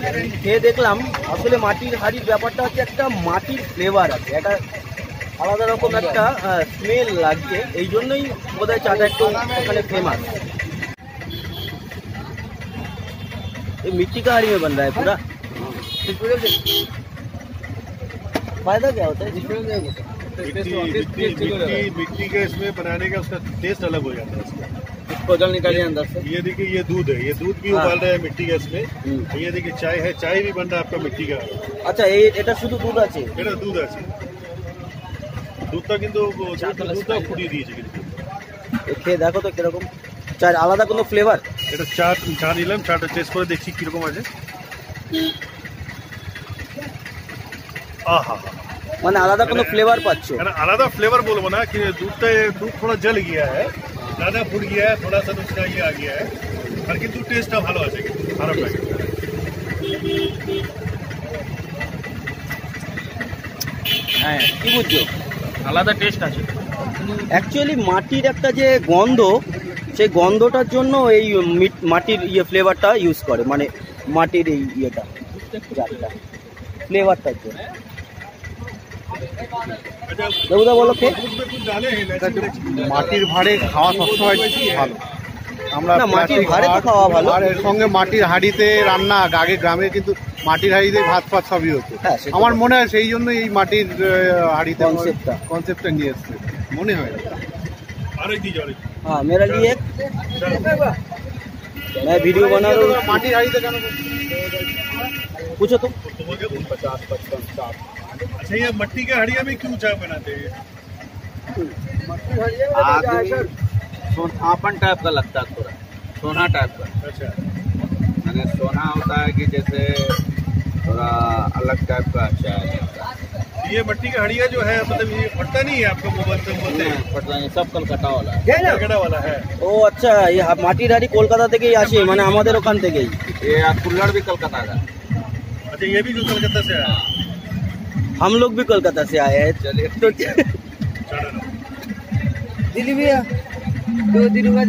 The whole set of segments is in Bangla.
খেয়ে দেখলাম আসলে মাটির হাঁড়ির ব্যাপারটা হচ্ছে একটা মাটির ফ্লেভার আছে, একটা আলাদা রকম একটা স্মেল লাগছে, এই জন্যই বোধহয় চাটা একটু ওখানে ফেমাস। ये मिट्टी का हाड़ी में बन रहा है पूरा। फायदा क्या होता है? मिट्टी के इसमें बनाने का उसका टेस्ट अलग हो जाता है इसका। इसको जल निकालिए अंदर से। ये देखिए ये दूध है, ये दूध भी उबाल रहे हैं मिट्टी गैस में। ये देखिए चाय है, चाय भी बन रहा है आपका मिट्टी का। अच्छा এটা শুধু দুধ আছে? এটা দুধ আছে, দুধটা কিন্তু দুধটা ফুটিয়ে দিয়েছে কিন্তু। খেয়ে দেখো তো কিরকম, চার আলাদা কোনো ফ্লেভার? এটা চা নিলাম, চাটা টেস্ট করে দেখছি কিরকম আছে। आहा, মানে আলাদা কোনো ফ্লেভার পাচ্ছো? आलादा फ्लेवर बोलबो ना कि दूध थोड़ा जल गया है, ज्यादा फुट गया है, थोड़ा सा उसका ये आ गया है, और किंतु टेस्टটা ভালো আছে, কিন্তু খারাপ লাগে। হ্যাঁ, কি বুঝছো? আলাদা টেস্ট আছে। অ্যাকচুয়ালি মাটির একটা যে গন্ধ, সেই গন্ধটার জন্য এই মাটির ফ্লেভারটা ইউজ করে, মানে মাটির এই জাতটা ফ্লেভারটার জন্য। দেবুদা বলো কে? মাটির ভাড়ে খাওয়া সবসময় ভালো। আমরা মাটির ভাড়ে তো খাওয়া ভালো, আর এর সঙ্গে মাটির হাঁড়িতে রান্না, আগে গ্রামে কিন্তু মাটির হাঁড়িতে ভাত সবই হতো। আমার মনে হয় সেই জন্য এই মাটির হাঁড়িতে কনসেপ্টটা নিয়ে এসছে মনে হয়। हाँ मेरा लिए मैं वीडियो बना रहा हूँ। মাটির হাঁড়িতে কেন पूछो तुम। 50-55 60। अच्छा, ये मट्टी के हड़िया में क्यों चाय बनाते हैं? सोनापन टाइप का लगता है, थोड़ा सोना टाइप का। अच्छा, मैंने सोना होता है कि जैसे थोड़ा अलग टाइप का चाय। ये मट्टी का हड़िया जो है मतलब ये फटता नहीं है आपका मोबाइल से बोलते हैं? पता नहीं, सब कलकत्ता वाला है। कलकत्ता वाला है। ও আচ্ছা, এই মাটির হাঁড়ি কলকাতা থেকেই আসে, মানে আমাদের ওখান থেকেই। ये कुल्हड़ भी कलकत्ता का। अच्छा, ये भी जो कलकत्ता से आया। हम लोग भी कोलकाता से आए हैं। चलिए तो दिल्ली भैया दो दिन बाद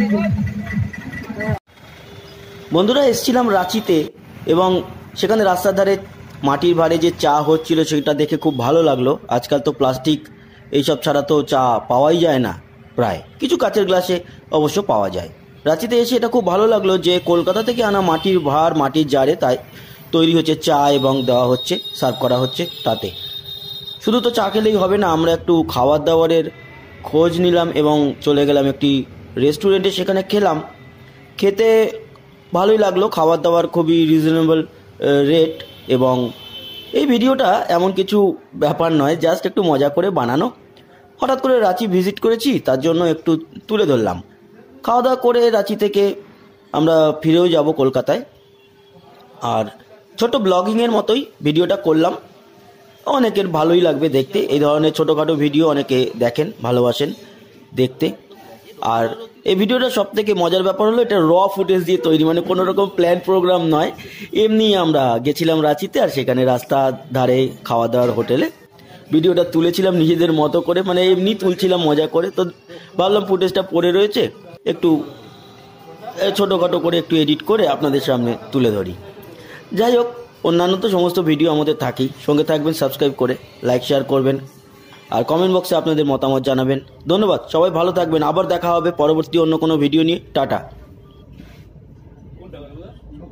বন্ধুরা এসেছিলাম রাঁচিতে, এবং সেখানে রাস্তার ধারে মাটির ভাড়ে যে চা হচ্ছিল সেটা দেখে খুব ভালো লাগলো। আজকাল তো প্লাস্টিক এইসব ছাড়া তো চা পাওয়াই যায় না, প্রায় কিছু কাচের গ্লাসে অবশ্য পাওয়া যায়। রাঁচিতে এসে এটা খুব ভালো লাগলো যে কলকাতা থেকে আনা মাটির ভাড়, মাটির জারে তাই তৈরি হচ্ছে চা এবং দেওয়া হচ্ছে, সার্ভ করা হচ্ছে। তাতে শুধু তো চা খেলেই হবে না, আমরা একটু খাবার দাবারের খোঁজ নিলাম এবং চলে গেলাম একটি রেস্টুরেন্টে, সেখানে খেলাম। খেতে ভালোই লাগলো, খাবার দাবার খুবই রিজনেবল রেট। এবং এই ভিডিওটা এমন কিছু ব্যাপার নয়, জাস্ট একটু মজা করে বানানো। হঠাৎ করে রাঁচি ভিজিট করেছি, তার জন্য একটু তুলে ধরলাম। খাওয়া দাওয়া করে রাঁচি থেকে আমরা ফিরেও যাব কলকাতায়, আর ছোট ব্লগিংয়ের মতোই ভিডিওটা করলাম। অনেকের ভালোই লাগবে দেখতে, এই ধরনের ছোটোখাটো ভিডিও অনেকে দেখেন, ভালোবাসেন দেখতে। আর এই ভিডিওটা সব থেকে মজার ব্যাপার হলো এটা র ফুটেজ দিয়ে তৈরি, মানে কোনো রকম প্ল্যান প্রোগ্রাম নয়, এমনি আমরা গেছিলাম রাঁচিতে, আর সেখানে রাস্তার ধারে খাওয়া দাওয়ার হোটেলে ভিডিওটা তুলেছিলাম নিজেদের মতো করে, মানে এমনি তুলছিলাম মজা করে। তো ভাবলাম ফুটেজটা পড়ে রয়েছে, একটু ছোটোখাটো করে একটু এডিট করে আপনাদের সামনে তুলে ধরি। যাই হোক, অন্যান্য তো সমস্ত ভিডিও আমাদের থাকেই, সঙ্গে থাকবেন সাবস্ক্রাইব করে, লাইক শেয়ার করবেন, আর কমেন্ট বক্সে আপনাদের মতামত জানাবেন। ধন্যবাদ, সবাই ভালো থাকবেন। আবার দেখা হবে পরবর্তী অন্য কোনো ভিডিও নিয়ে। টাটা।